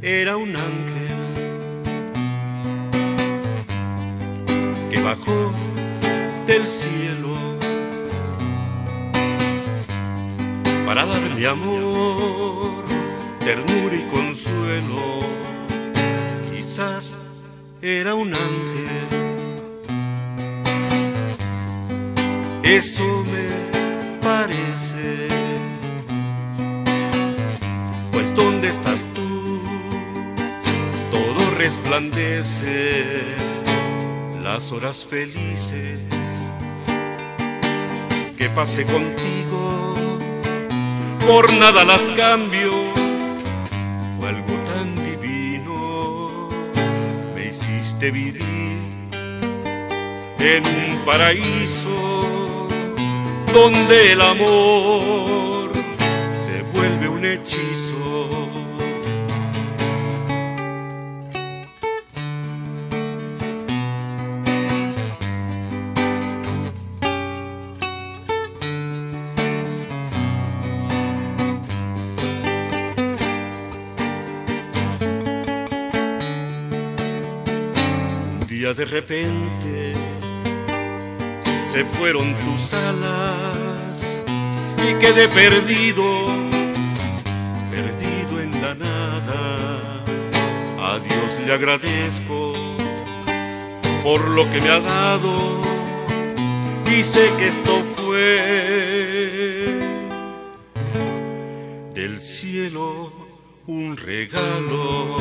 era un ángel que bajó del cielo para darle amor, ternura y consuelo. Quizás era un ángel, eso me parece. Pues ¿dónde estás tú? Todo resplandece, las horas felices que pasé contigo, por nada las cambio. Fue algo tan divino, me hiciste vivir en un paraíso donde el amor se vuelve un hechizo. De repente se fueron tus alas y quedé perdido, perdido en la nada. A Dios le agradezco por lo que me ha dado y sé que esto fue del cielo un regalo.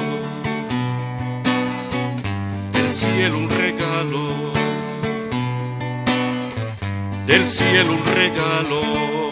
Un regalo, del cielo un regalo.